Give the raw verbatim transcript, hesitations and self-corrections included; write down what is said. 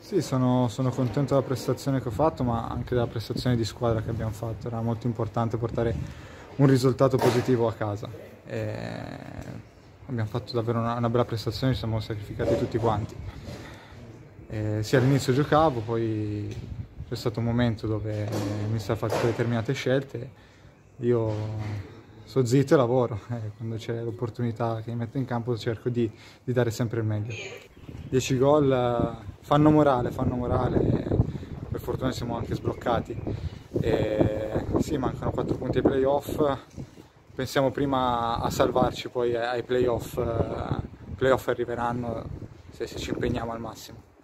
Sì, sono, sono contento della prestazione che ho fatto, ma anche della prestazione di squadra che abbiamo fatto. Era molto importante portare un risultato positivo a casa. E abbiamo fatto davvero una, una bella prestazione, ci siamo sacrificati tutti quanti. E sì, all'inizio giocavo, poi c'è stato un momento dove il mister ha fatto determinate scelte. Io sto zitto e lavoro, e quando c'è l'opportunità che mi metto in campo cerco di, di dare sempre il meglio. dieci gol fanno morale, fanno morale, per fortuna siamo anche sbloccati. E sì, mancano quattro punti ai playoff, pensiamo prima a salvarci, poi ai playoff, playoff arriveranno se, se ci impegniamo al massimo.